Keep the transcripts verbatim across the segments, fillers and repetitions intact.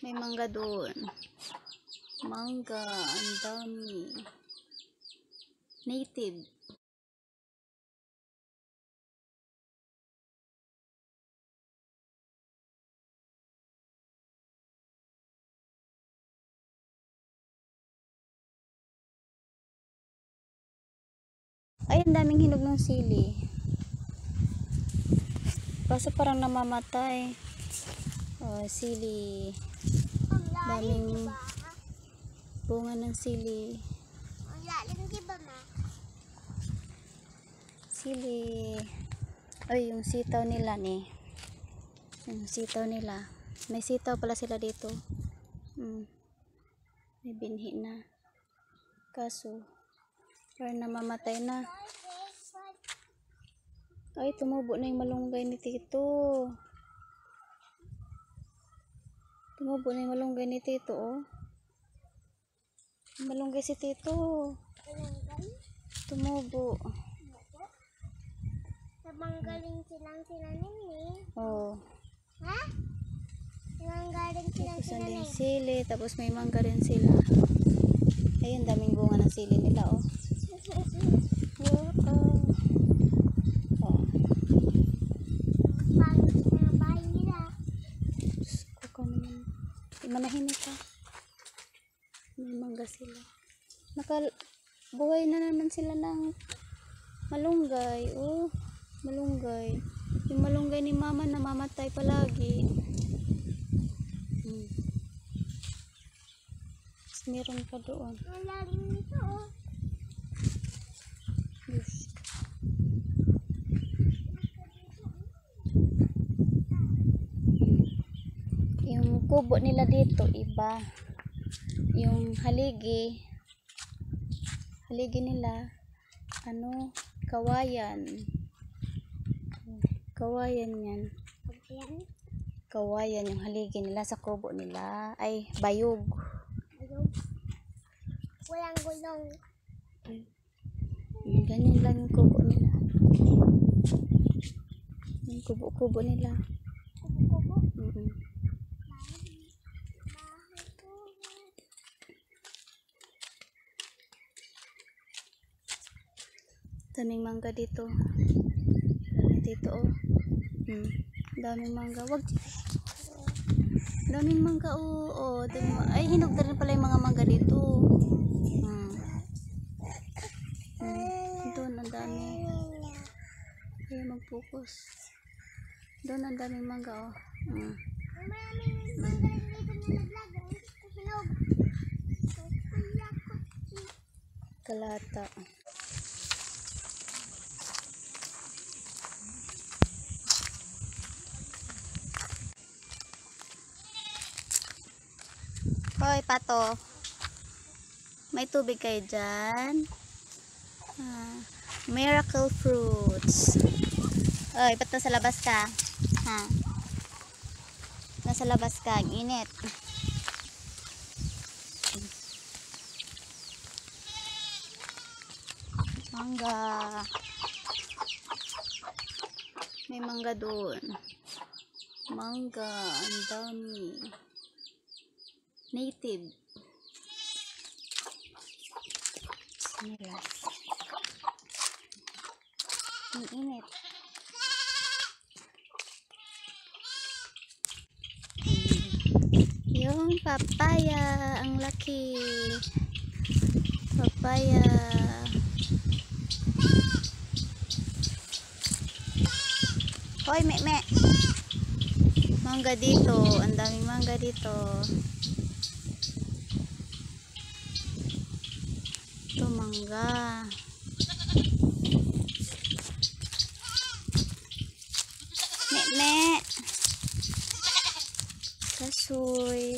May mangga doon. Mangga, ang dami. Native. Ay, ang daming hinog ng sili. Kaso parang namamatay. Oh, sili. Daming bunga ng sili. Sili. Ay, yung sitaw nila ni. Yung sitaw nila. May sitaw pala sila dito. Hmm. May binhi na. Kaso, parang namamatay na. Ay, tumubo na yung malunggay ni Tito. Tumubo na yung malunggay ni Tito, oh. Malunggay si Tito. Tumubo. Nabanggaling silang sila nini. Oh. Ha? Nabanggaling silang Tapos sila andun nini. sili. Tapos may mangga rin sila. Ayun, daming bunga ng sili nila, oh. Oh, oh. Oh. Pangit na bahay nila. Diyos ko naman. Manahinig ka. May mangga sila. Nakabuhay na naman sila ng malunggay. Oh, malunggay. Yung malunggay ni mama namamatay palagi. Hmm. Tapos meron pa doon. Ang lalim nito, oh. Diyos. Yung kubo nila dito iba. Yung haligi haligi nila ano, kawayan. Kawayan yan. Ayan. Kawayan yung haligi nila sa kubo nila. Ay, bayog. Ayun. Walang gulong. Ganyan lang yung kubo nila. Yung kubo-kubo nila. Kubo-kubo. Mm-mm. Bahay ko. Daming mangga dito. Dito, oh. Hmm. Daming mangga. Wag. Daming mangga, oh. Oh, daming ma ay, hinog na rin pala yung mga mangga dito. Hmm. Hmm. Doon, ang dami. Kaya mag-focus. Doon, ang daming mangga, oh. Hmm. Ang maraming manggaling dito na naglagang. Hinog. Kalata. Hoy, pato. May tubig kayo dyan? Ah, miracle fruits. Hoy, ba't nasa labas ka? Ha? Nasa labas ka, ang init. Mangga. May mangga doon. Mangga, ang dami. Native. Bismillah. Ang init. Yung papaya, ang laki. Papaya. Hoy, me, me. Mangga dito. Ang daming mangga dito. Ito, mangga. Me, me. Kasoy.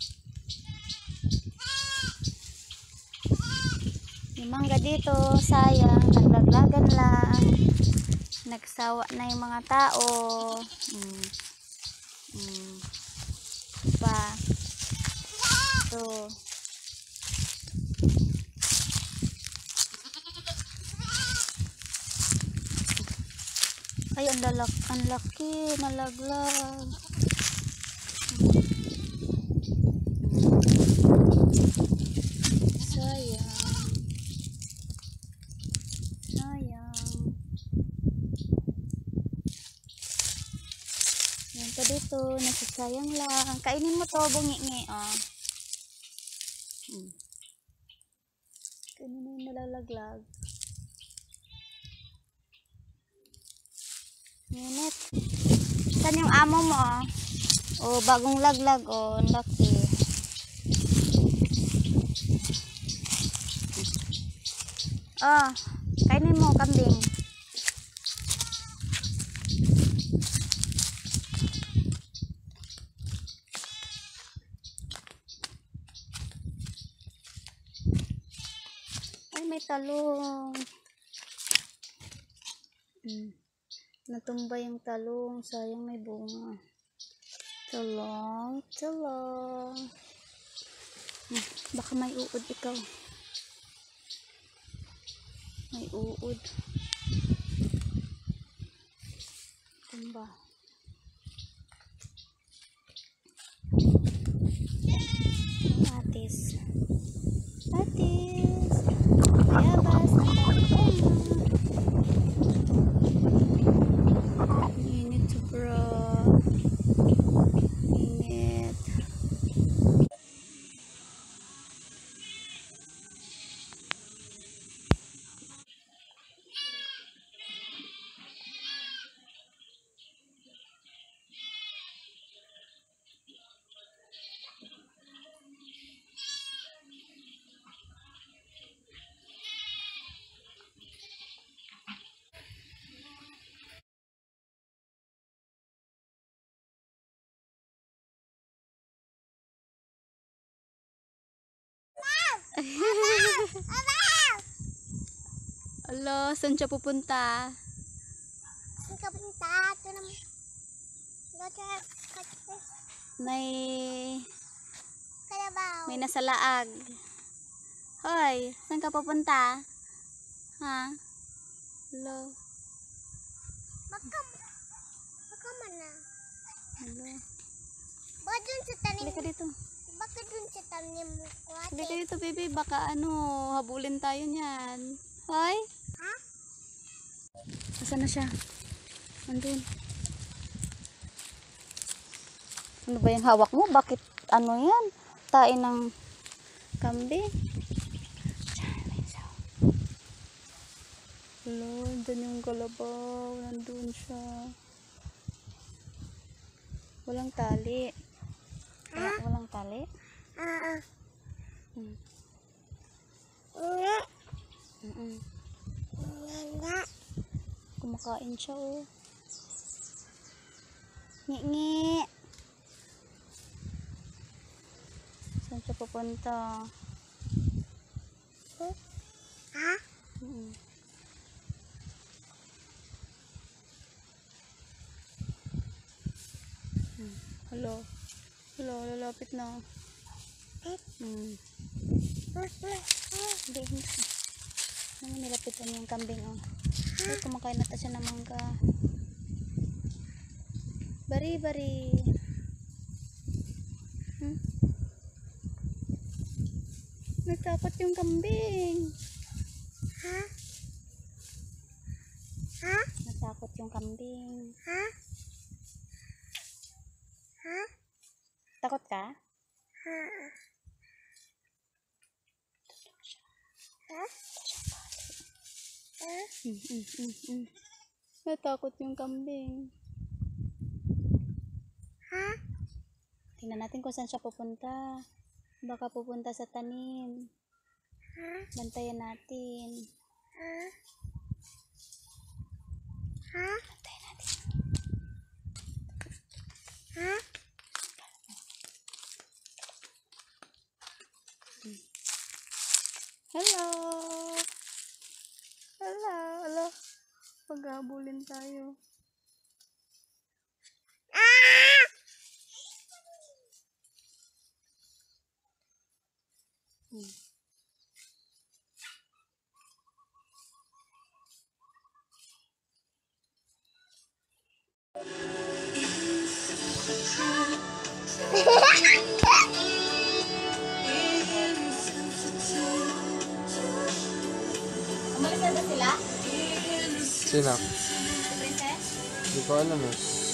Yung mangga dito, sayang. Naglaglagan lang. Nagsawa na yung mga tao. Hmm. Hmm. Pa. Ito. Ay, ang lalak, ang laki, nalaglag. Sayang lang. Kainin mo to, bungi-ngi. Oh. Hmm. Kainin mo yung nalalaglag. Minit. Saan yung amo mo? Oh, bagong laglag. Oh, ang laki. Oh, kainin mo, kambing. Ay, may talong. Hmm. Natumba yung talong. Sayang, may bunga. Talong, talong. Hmm. Baka may uod ikaw. May uod. Tumba. Atis. Atis. Bayabas. Init sobra. Init. Alo, saan siya pupunta? Ang kapunta. Ito naman. Ito May kalabaw. may nasa laag. Hoy, saan ka pupunta? Ha? Alo. Baka, baka man na. Alo. Baka dun sa tanim. Halika dito. Baka dun sa tanim ko. Halika dito, baby. Baka ano, habulin tayo niyan. Hoy? Ha? Asan na siya? Andun. Ano ba yung hawak mo? Bakit ano yan? Tain ng kambing. Hello, dyan yung kalabaw. Nandun siya. Walang tali. Wala, walang tali. Oo. Hmm. Nga. Mm-mm. Nga. Kumakain siya, oh. Ngi-ngi. Saan siya pupunta? Ha? Mm-mm. Hmm. Hello. Hello, lalapit na. Hmm. Hindi, hindi. Ano, nilapitan yung kambing, oh. Ay, kumakain na ta siya ng mangga. Bari, bari. Hmm? Natakot yung kambing. Ha? Ha? Natakot yung kambing. Ha? Ha? Takot ka? Ha? Ha? Ha? Mm, mm, mm, mm. Natakot yung kambing. Ha? Tingnan natin kung saan siya pupunta. Baka pupunta sa tanim. Ha? Bantayan natin. Ha? Ha? Bantayan natin. Ha? Hello! Hello! Hello! Pag-abulin tayo. Ah! Hmm. Umalis na ba sila? Sino? Si Princess? Hindi ko alam eh.